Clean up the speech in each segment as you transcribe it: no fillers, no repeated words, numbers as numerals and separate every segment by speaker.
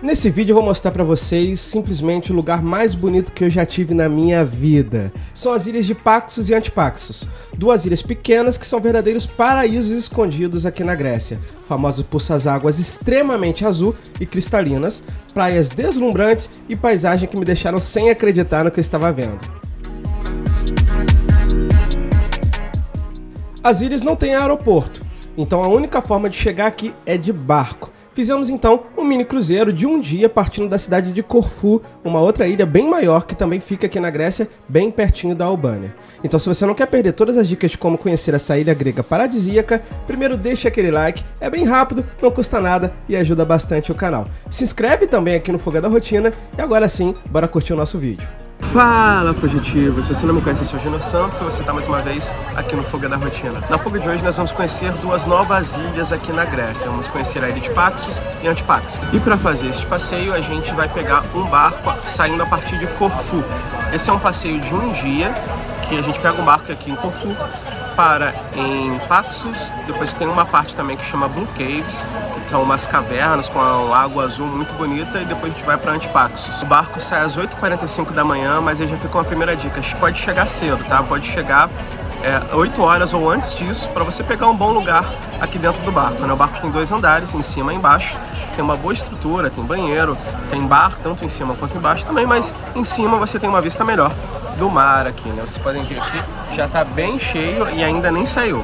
Speaker 1: Nesse vídeo eu vou mostrar pra vocês simplesmente o lugar mais bonito que eu já tive na minha vida. São as ilhas de Paxos e Antipaxos, duas ilhas pequenas que são verdadeiros paraísos escondidos aqui na Grécia, famosos por suas águas extremamente azul e cristalinas, praias deslumbrantes e paisagem que me deixaram sem acreditar no que eu estava vendo. As ilhas não têm aeroporto, então a única forma de chegar aqui é de barco. Fizemos então um mini cruzeiro de um dia partindo da cidade de Corfu, uma outra ilha bem maior que também fica aqui na Grécia, bem pertinho da Albânia. Então se você não quer perder todas as dicas de como conhecer essa ilha grega paradisíaca, primeiro deixa aquele like, é bem rápido, não custa nada e ajuda bastante o canal. Se inscreve também aqui no Fuga da Rotina e agora sim, bora curtir o nosso vídeo. Fala, fugitivo! Se você não me conhece, eu sou o Júnior Santos e você está mais uma vez aqui no Fuga da Rotina. Na fuga de hoje nós vamos conhecer duas novas ilhas aqui na Grécia. Vamos conhecer a ilha de Paxos e Antipaxos. E para fazer este passeio a gente vai pegar um barco saindo a partir de Corfu. Esse é um passeio de um dia que a gente pega um barco aqui em Corfu, para em Paxos, depois tem uma parte também que chama Blue Caves, que são umas cavernas com a água azul muito bonita, e depois a gente vai para Antipaxos. O barco sai às 8h45 da manhã, mas aí já fica uma primeira dica, pode chegar cedo, tá? Pode chegar 8 horas ou antes disso, para você pegar um bom lugar aqui dentro do barco, né? O barco tem 2 andares, em cima e embaixo, tem uma boa estrutura, tem banheiro, tem bar, tanto em cima quanto embaixo também, mas em cima você tem uma vista melhor do mar aqui, né? Vocês podem ver aqui, já tá bem cheio e ainda nem saiu.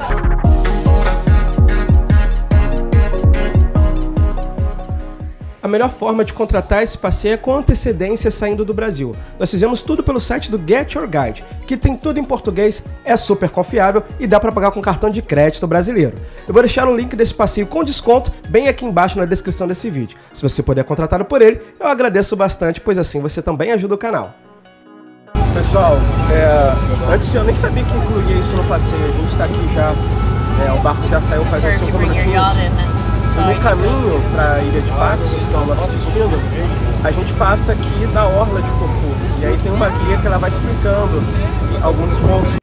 Speaker 1: A melhor forma de contratar esse passeio é com antecedência saindo do Brasil. Nós fizemos tudo pelo site do Get Your Guide, que tem tudo em português, é super confiável e dá para pagar com cartão de crédito brasileiro. Eu vou deixar o link desse passeio com desconto bem aqui embaixo na descrição desse vídeo. Se você puder contratá-lo por ele, eu agradeço bastante, pois assim você também ajuda o canal. Pessoal, antes de eu nem sabia que incluía isso no passeio, a gente está aqui já, o barco já saiu faz uns 5 minutinhos. No caminho para a ilha de Paxos, que é o nosso destino, a gente passa aqui da orla de Corfu. E aí tem uma guia que ela vai explicando alguns pontos.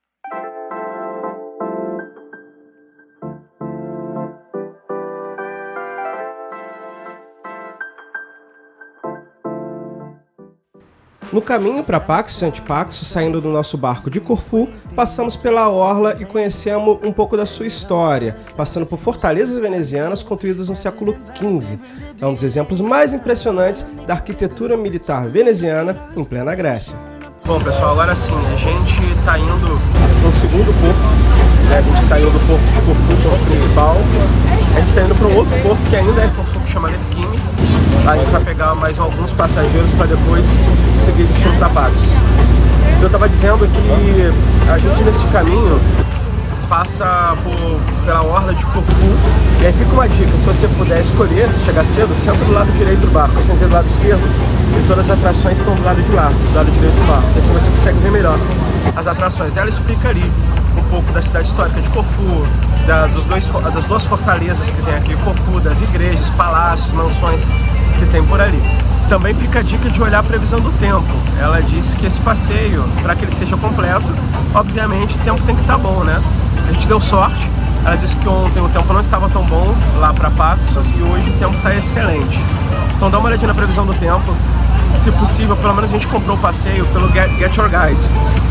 Speaker 1: No caminho para Paxos e Antipaxos, saindo do nosso barco de Corfu, passamos pela orla e conhecemos um pouco da sua história, passando por fortalezas venezianas construídas no século XV. É um dos exemplos mais impressionantes da arquitetura militar veneziana em plena Grécia. Bom pessoal, agora sim, a gente está indo para o segundo porto, a gente saiu do porto de Corfu, o porto principal, a gente está indo para um outro porto que ainda é Corfu, que chama Lefkimi. A gente vai pegar mais alguns passageiros para depois seguir destino para Paxos. Eu estava dizendo que a gente nesse caminho passa pela orla de Corfu, e aí fica uma dica, se você puder escolher chegar cedo, senta do lado direito do barco, eu sentei do lado esquerdo e todas as atrações estão do lado de lá, do lado direito do barco, assim você consegue ver melhor as atrações. Ela explica ali um pouco da cidade histórica de Corfu, das duas fortalezas que tem aqui, Corfu, das igrejas, palácios, mansões que tem por ali. Também fica a dica de olhar a previsão do tempo. Ela disse que esse passeio, para que ele seja completo, obviamente o tempo tem que estar bom, né? A gente deu sorte, ela disse que ontem o tempo não estava tão bom lá para Paxos e hoje o tempo está excelente. Então dá uma olhadinha na previsão do tempo, se possível, pelo menos a gente comprou o passeio pelo Get Your Guide.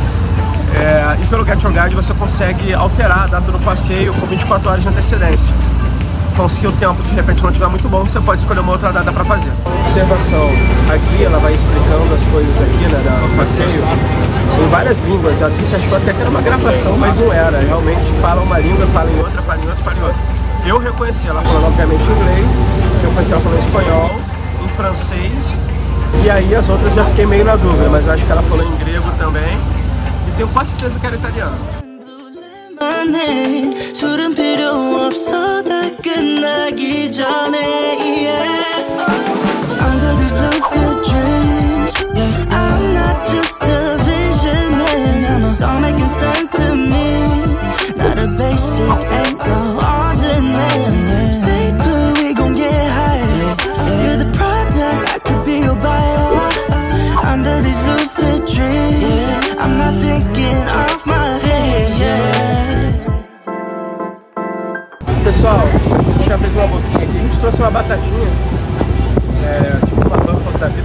Speaker 1: E pelo Get Your Guide você consegue alterar a data do passeio com 24 horas de antecedência. Então se o tempo de repente não estiver muito bom, você pode escolher uma outra data para fazer. Observação, aqui ela vai explicando as coisas aqui, né, do passeio em várias línguas. A gente achou até que era uma gravação, mas não era. Realmente fala uma língua, fala em outra, fala em outra, fala em outra. Eu reconheci ela falando obviamente em inglês, eu conheci ela falando em espanhol, em francês, e aí as outras já fiquei meio na dúvida, mas eu acho que ela falou em grego também, e tenho quase certeza que era italiano. 술은 필요 없어 다 끝나기 전에 Under these lucid dreams yeah, I'm not just a visionary It's all making sense to me Not a basic, ain't no ordinary Stay put, we gon' get higher You're the product, I could be your buyer Under these lucid dreams I'm not thinking off my head yeah. Pessoal, a gente já fez uma boquinha aqui, a gente trouxe uma batatinha,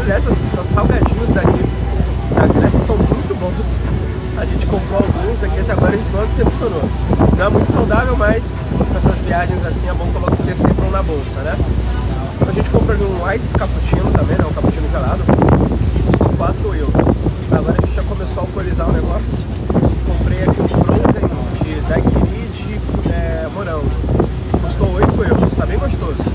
Speaker 1: Aliás, os salgadinhos daqui da Grécia são muito bons. A gente comprou alguns aqui, até agora a gente não decepcionou. Não é muito saudável, mas nessas viagens assim é bom ter sempre um na bolsa, né? A gente comprou um ice cappuccino também, né? Um cappuccino gelado, custou 4 euros. Agora a gente já começou a alcoolizar o negócio. Comprei aqui um frozen de daiquiri de morango. Custou 8 euros, tá bem gostoso.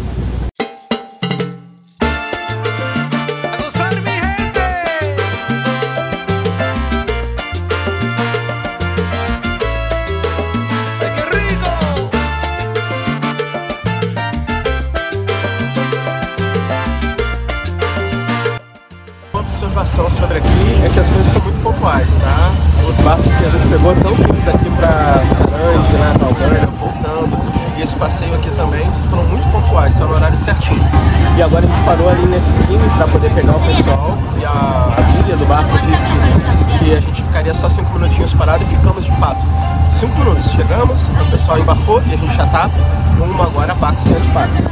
Speaker 1: Observação sobre aqui é que as coisas são muito pontuais, tá? Os barcos que a gente pegou estão vindo daqui pra Sarange, né, Talberna, voltando. E esse passeio aqui também foram muito pontuais, estão no horário certinho. E agora a gente parou ali na Figuine para poder pegar o pessoal. E a guia do barco disse que a gente ficaria só 5 minutinhos parado e ficamos de fato. 5 minutos, chegamos, o pessoal embarcou e a gente já tá rumo agora a Paxos e Antipaxos.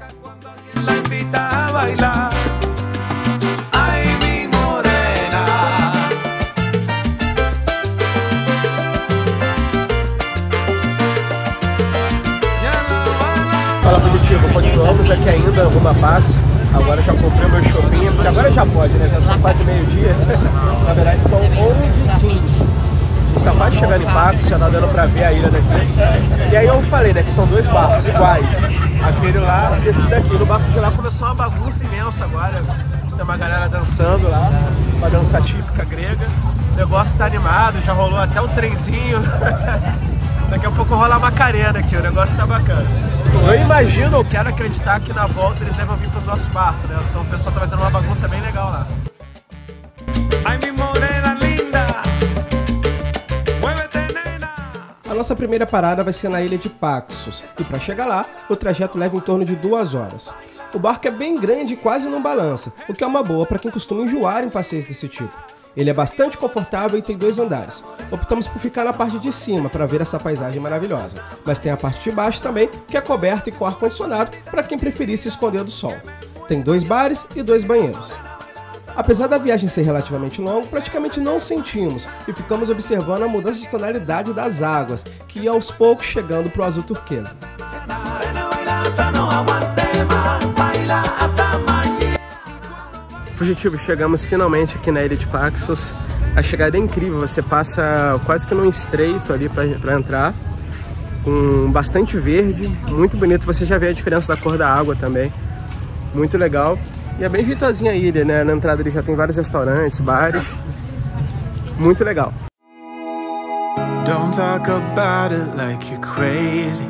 Speaker 1: Fala Fugitivo, continuamos aqui ainda rumo a Paxos. Agora já comprei o meu shopping, porque agora já pode, né? Já são quase meio-dia. Na verdade são 11h15. A gente tá quase chegando em Paxos, já tá dando pra ver a ilha daqui. E aí eu falei, né, que são 2 barcos iguais. Aquele lá e esse daqui. No barco de lá começou uma bagunça imensa agora. Tem uma galera dançando lá, uma dança típica grega. O negócio tá animado, já rolou até o trenzinho. Daqui a pouco rola a Macarena aqui, o negócio tá bacana. Eu imagino, eu quero acreditar que na volta eles devem vir pros nossos barcos, né? O pessoal tá fazendo uma bagunça bem legal lá. A nossa primeira parada vai ser na ilha de Paxos, e para chegar lá, o trajeto leva em torno de 2 horas. O barco é bem grande e quase não balança, o que é uma boa para quem costuma enjoar em passeios desse tipo. Ele é bastante confortável e tem 2 andares. Optamos por ficar na parte de cima para ver essa paisagem maravilhosa, mas tem a parte de baixo também, que é coberta e com ar-condicionado para quem preferir se esconder do sol. Tem 2 bares e 2 banheiros. Apesar da viagem ser relativamente longa, praticamente não sentimos e ficamos observando a mudança de tonalidade das águas, que ia aos poucos chegando para o azul turquesa. Fugitivo, chegamos finalmente aqui na ilha de Paxos. A chegada é incrível, você passa quase que num estreito ali para entrar, com bastante verde, muito bonito. Você já vê a diferença da cor da água também, muito legal. E é bem jeitosinha a ilha, né? Na entrada ali já tem vários restaurantes, bares, muito legal. Don't talk about it like you're crazy.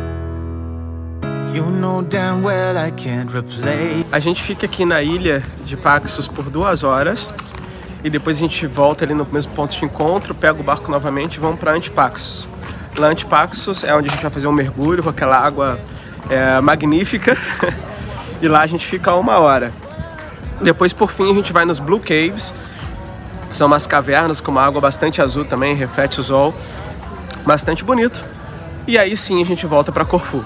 Speaker 1: You know damn well I can't replay. A gente fica aqui na ilha de Paxos por 2 horas e depois a gente volta ali no mesmo ponto de encontro, pega o barco novamente e vamos para Antipaxos. Lá Antipaxos é onde a gente vai fazer um mergulho com aquela água magnífica e lá a gente fica 1 hora. Depois, por fim, a gente vai nos Blue Caves. São umas cavernas com uma água bastante azul também, reflete o sol, bastante bonito. E aí sim a gente volta para Corfu.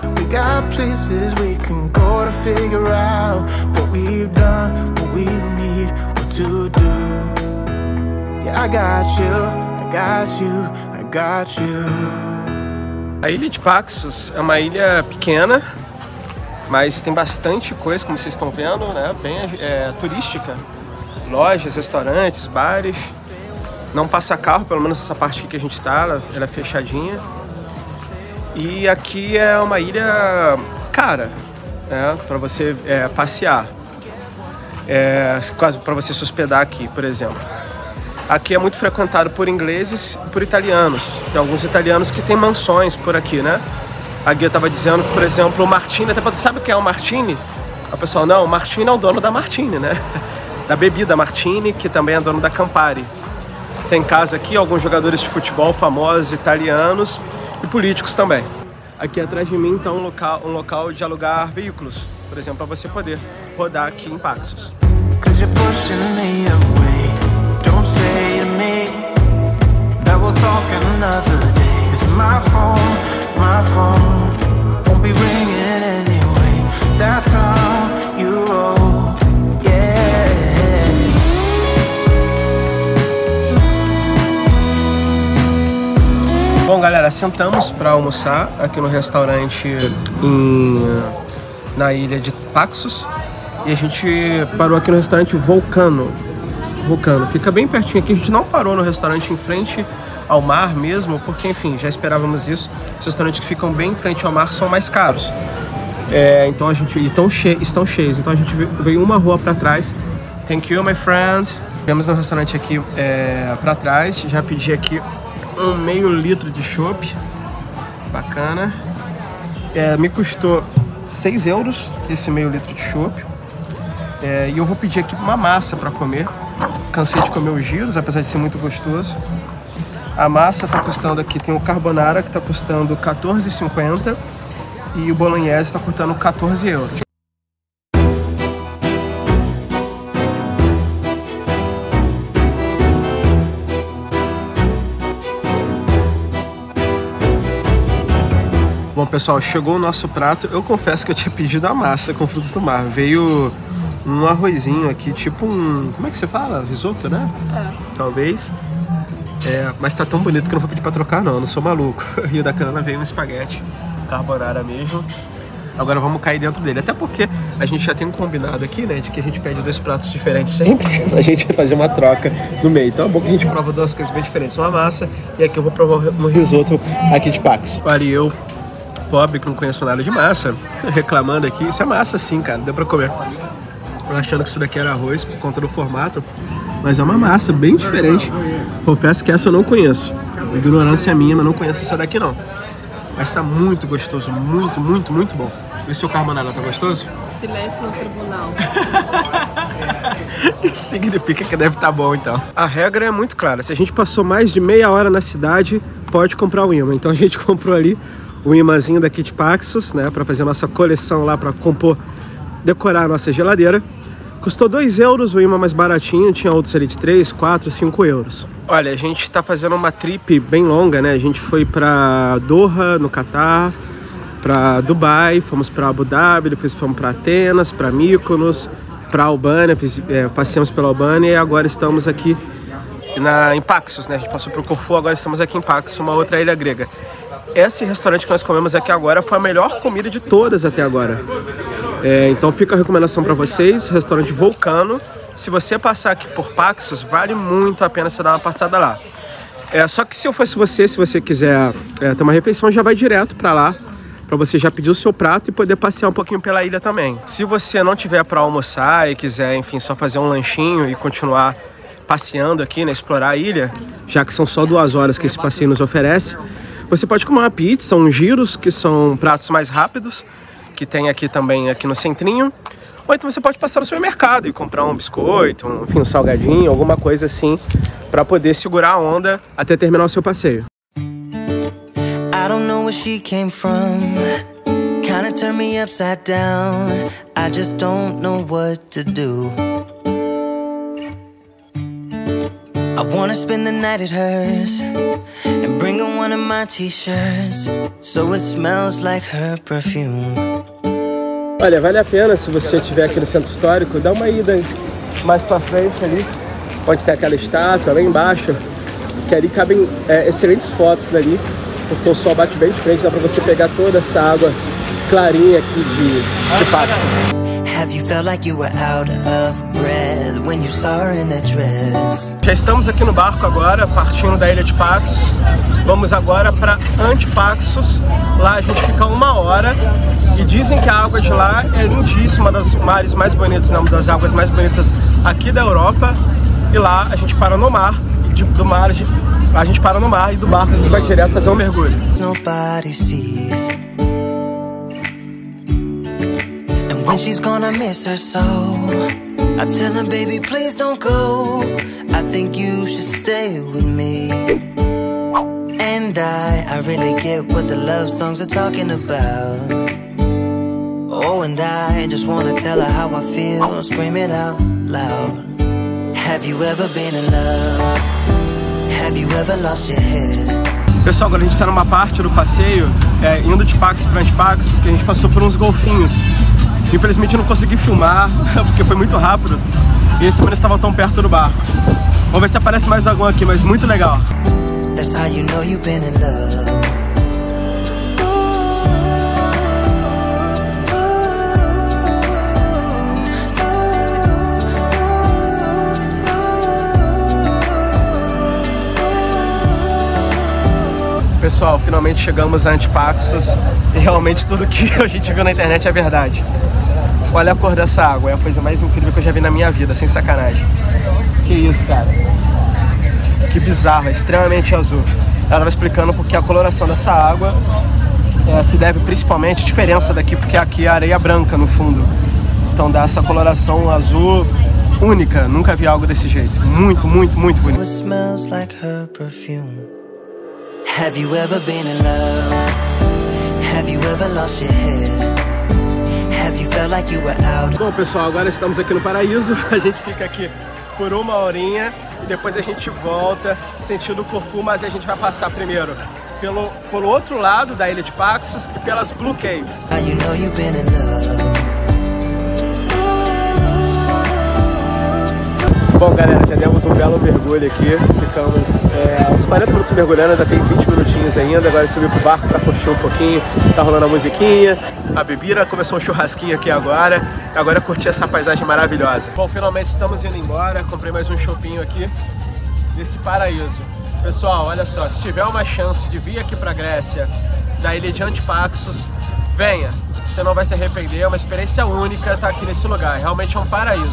Speaker 1: A ilha de Paxos é uma ilha pequena, mas tem bastante coisa, como vocês estão vendo, né? Bem turística. Lojas, restaurantes, bares. Não passa carro, pelo menos essa parte aqui que a gente está, ela é fechadinha. E aqui é uma ilha cara, né, para você passear, quase para você se hospedar aqui, por exemplo. Aqui é muito frequentado por ingleses e por italianos. Tem alguns italianos que têm mansões por aqui, né? A guia estava dizendo, por exemplo, o Martini, até sabe o que é o Martini? O pessoal, não, o Martini é o dono da Martini, né? Da bebida Martini, que também é dono da Campari. Tem casa aqui, alguns jogadores de futebol famosos italianos e políticos também. Aqui atrás de mim está um local de alugar veículos, por exemplo, para você poder rodar aqui em Paxos. Bom, galera, sentamos para almoçar aqui no restaurante na ilha de Paxos. E a gente parou aqui no restaurante Vulcano. Fica bem pertinho aqui. A gente não parou no restaurante em frente ao mar mesmo, porque, enfim, já esperávamos isso. Os restaurantes que ficam bem em frente ao mar são mais caros. Então a gente... estão cheios. Então a gente veio uma rua para trás. Thank you, my friend. Viemos no restaurante aqui para trás. Já pedi aqui um meio litro de chopp. Bacana. Me custou 6 euros esse meio litro de chopp. E eu vou pedir aqui uma massa para comer. Cansei de comer os giros, apesar de ser muito gostoso. A massa tá custando aqui, tem o carbonara que tá custando 14,50 e o bolognese tá custando 14 euros. Bom, pessoal, chegou o nosso prato. Eu confesso que eu tinha pedido a massa com frutos do mar. Veio um arrozinho aqui, tipo um... Como é que você fala? Risoto, né? Talvez. Mas tá tão bonito que eu não vou pedir pra trocar, não. Eu não sou maluco. E o da Cana veio um espaguete carbonara mesmo. Agora vamos cair dentro dele. Até porque a gente já tem um combinado aqui, né? De que a gente pede 2 pratos diferentes sempre. A gente vai fazer uma troca no meio. Então é bom que a gente prova 2 coisas bem diferentes. Uma massa e aqui eu vou provar um risoto aqui de Pax. E eu, pobre, que não conheço nada de massa, reclamando aqui. Isso é massa sim, cara. Deu pra comer. Eu achando que isso daqui era arroz por conta do formato. Mas é uma massa bem diferente. Confesso que essa eu não conheço. Ignorância minha, mas não conheço essa daqui não. Mas tá muito gostoso, muito, muito, muito bom. E o seu carbonara tá gostoso?
Speaker 2: Silêncio no tribunal.
Speaker 1: Isso significa que deve estar bom então. A regra é muito clara. Se a gente passou mais de meia hora na cidade, pode comprar o imã. Então a gente comprou ali o imãzinho daqui de Paxos, né? Pra fazer a nossa coleção lá, pra compor, decorar a nossa geladeira. Custou 2 euros, o imã mais baratinho, tinha outros ali de 3, 4, 5 euros. Olha, a gente tá fazendo uma trip bem longa, né? A gente foi pra Doha, no Catar, pra Dubai, fomos pra Abu Dhabi, depois fomos pra Atenas, pra Mykonos, pra Albânia, passeamos pela Albânia e agora estamos aqui em Paxos, né? A gente passou pro Corfu, agora estamos aqui em Paxos, uma outra ilha grega. Esse restaurante que nós comemos aqui agora foi a melhor comida de todas até agora. Então fica a recomendação para vocês, restaurante Vulcano. Se você passar aqui por Paxos, vale muito a pena você dar uma passada lá. Só que se eu fosse você, se você quiser ter uma refeição, já vai direto para lá, para você já pedir o seu prato e poder passear um pouquinho pela ilha também. Se você não tiver para almoçar e quiser, enfim, só fazer um lanchinho e continuar passeando aqui, né, explorar a ilha, já que são só 2 horas que esse passeio nos oferece, você pode comer uma pizza, uns giros, que são pratos mais rápidos, que tem aqui também, aqui no centrinho. Ou então você pode passar no supermercado e comprar um biscoito, enfim, um salgadinho, alguma coisa assim, para poder segurar a onda até terminar o seu passeio.
Speaker 3: I don't know where she came from, kinda turned me upside down. I just don't know what to do. I wanna spend the night at hers and bring her one of my t-shirts so it smells like her perfume.
Speaker 1: Olha, vale a pena se você estiver aqui no centro histórico, dá uma ida mais pra frente ali, onde tem aquela estátua lá embaixo, que ali cabem excelentes fotos dali, porque o sol bate bem de frente, dá pra você pegar toda essa água clarinha aqui de Paxos.
Speaker 3: Have you felt like you were out of breath when you saw her in that dress?
Speaker 1: Já estamos aqui no barco agora, partindo da ilha de Paxos. Vamos agora para Antipaxos. Lá a gente fica 1 hora e dizem que a água de lá é lindíssima, das mares mais bonitas, não, das águas mais bonitas aqui da Europa. E lá a gente para no mar, a gente para no mar e do barco a gente vai direto fazer um mergulho.
Speaker 3: Nobody sees. When she's gone, I miss her so. I tell her, baby, please don't go. I think you should stay with me. And I really get what the love songs are talking about. Oh, and I just wanna tell her how I feel, scream it out loud. Have you ever been in love? Have you ever lost your head?
Speaker 1: Pessoal, agora a gente está numa parte do passeio, indo de Paxos para Antipaxos, que a gente passou por uns golfinhos. Infelizmente eu não consegui filmar, porque foi muito rápido e eles também não estavam tão perto do barco. Vamos ver se aparece mais algum aqui, mas muito legal.
Speaker 3: That's how you know you've been in love.
Speaker 1: Pessoal, finalmente chegamos a Antipaxos e realmente tudo que a gente viu na internet é verdade. Olha a cor dessa água, é a coisa mais incrível que eu já vi na minha vida, sem sacanagem. Que isso, cara. Que bizarro, é extremamente azul. Ela estava explicando porque a coloração dessa água se deve principalmente à diferença daqui, porque aqui é areia branca no fundo. Então dá essa coloração azul única, nunca vi algo desse jeito. Muito, muito, muito bonito.
Speaker 3: Have you ever been in love? Have you ever lost your head? Have you felt like you were out?
Speaker 1: Bom, pessoal, agora estamos aqui no Paraíso. A gente fica aqui por uma horinha e depois a gente volta sentindo Corfu, mas a gente vai passar primeiro pelo outro lado da ilha de Paxos e pelas Blue Caves.
Speaker 3: How you know you've been in love?
Speaker 1: Bom, galera, já demos um belo mergulho aqui, ficamos uns 40 minutos mergulhando, ainda tem 20 minutinhos ainda, agora subi pro barco pra curtir um pouquinho, tá rolando a musiquinha, a bebida, começou um churrasquinho aqui agora curtir essa paisagem maravilhosa. Bom, finalmente estamos indo embora, comprei mais um chopinho aqui nesse paraíso. Pessoal, olha só, se tiver uma chance de vir aqui pra Grécia, da ilha de Antipaxos, venha, você não vai se arrepender, é uma experiência única estar aqui nesse lugar, realmente é um paraíso.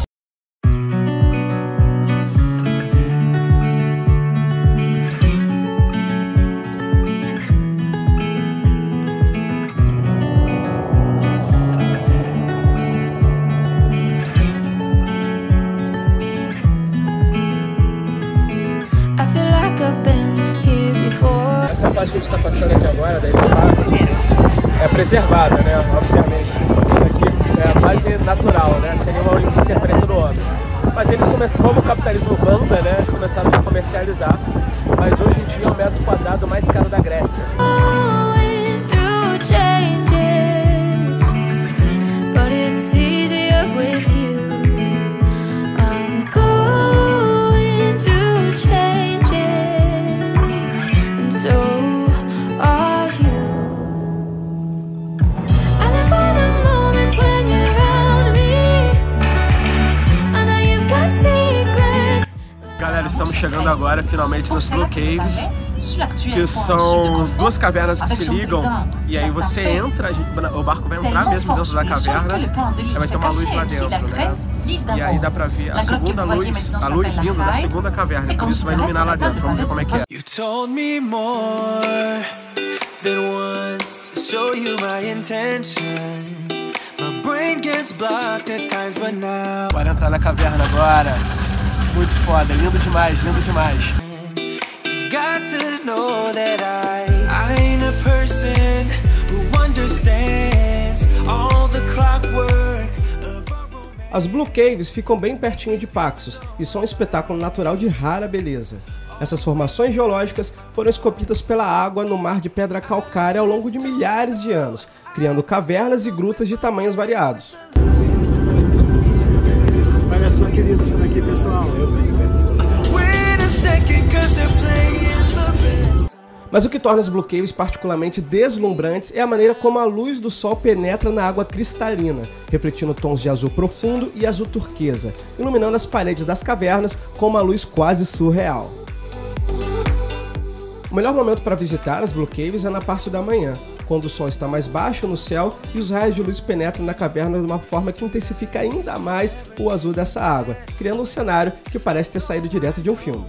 Speaker 1: Essa parte que a gente está passando aqui agora, da ilha de Paxos, é preservada, né? Obviamente, aqui é a base natural, né? Sem nenhuma interferência do homem. Mas eles começaram, como o capitalismo manda, né? Eles começaram a comercializar. Mas hoje em dia é o metro quadrado mais caro da Grécia. Estamos chegando agora finalmente nas Blue Caves, que são duas cavernas que se ligam e aí você entra, o barco vai entrar mesmo dentro da caverna e vai ter uma luz lá dentro, né? E aí dá pra ver a segunda luz, a luz vindo da segunda caverna, por isso vai iluminar lá dentro. Vamos ver como é que é. Bora entrar na caverna agora. Muito foda, lindo demais, lindo demais. As Blue Caves ficam bem pertinho de Paxos e são um espetáculo natural de rara beleza. Essas formações geológicas foram esculpidas pela água no mar de pedra calcária ao longo de milhares de anos, criando cavernas e grutas de tamanhos variados. Olha só, querido, isso daqui, pessoal. Mas o que torna as Blue Caves particularmente deslumbrantes é a maneira como a luz do sol penetra na água cristalina, refletindo tons de azul profundo e azul turquesa, iluminando as paredes das cavernas com uma luz quase surreal. O melhor momento para visitar as Blue Caves é na parte da manhã, quando o sol está mais baixo no céu e os raios de luz penetram na caverna de uma forma que intensifica ainda mais o azul dessa água, criando um cenário que parece ter saído direto de um filme.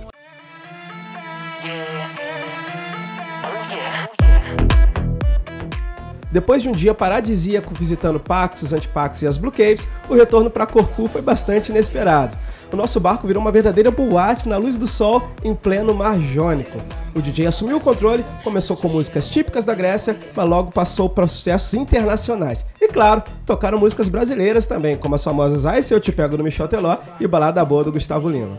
Speaker 1: Depois de um dia paradisíaco visitando Paxos, Antipaxos e as Blue Caves, o retorno para Corfu foi bastante inesperado. O nosso barco virou uma verdadeira boate na luz do sol em pleno mar Jônico. O DJ assumiu o controle, começou com músicas típicas da Grécia, mas logo passou para sucessos internacionais. E claro, tocaram músicas brasileiras também, como as famosas Ai Se Eu Te Pego do Michel Teló e Balada Boa do Gustavo Lima.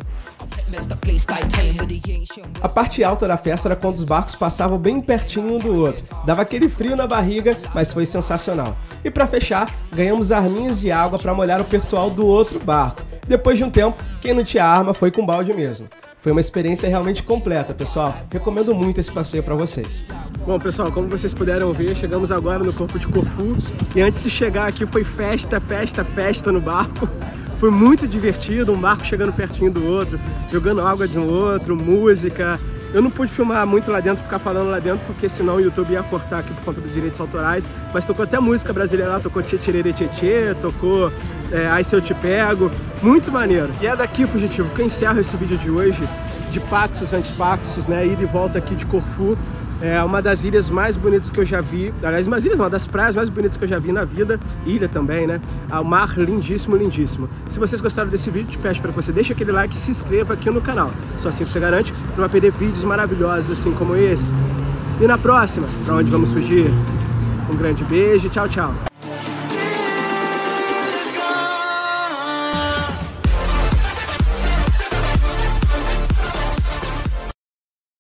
Speaker 1: A parte alta da festa era quando os barcos passavam bem pertinho um do outro. Dava aquele frio na barriga, mas foi sensacional. E para fechar, ganhamos arminhas de água para molhar o pessoal do outro barco. Depois de um tempo, quem não tinha arma foi com balde mesmo. Foi uma experiência realmente completa, pessoal. Recomendo muito esse passeio para vocês. Bom, pessoal, como vocês puderam ver, chegamos agora no Corpo de Corfu. E antes de chegar aqui foi festa, festa, festa no barco. Foi muito divertido, um barco chegando pertinho do outro, jogando água de um outro, música. Eu não pude filmar muito lá dentro, ficar falando lá dentro, porque senão o YouTube ia cortar aqui por conta dos direitos autorais. Mas tocou até música brasileira lá, tocou Tchê Tchê Tchê, tocou Ai Se Eu Te Pego. Muito maneiro. E é daqui, fugitivo, que eu encerro esse vídeo de hoje, de Paxos, Antipaxos, né? Ida e volta aqui de Corfu. É uma das ilhas mais bonitas que eu já vi. Aliás, uma das praias mais bonitas que eu já vi na vida. Ilha também, né? O mar lindíssimo, lindíssimo. Se vocês gostaram desse vídeo, te peço para que você deixe aquele like e se inscreva aqui no canal. Só assim você garante não vai perder vídeos maravilhosos assim como esses. E na próxima, para onde vamos fugir? Um grande beijo e tchau, tchau.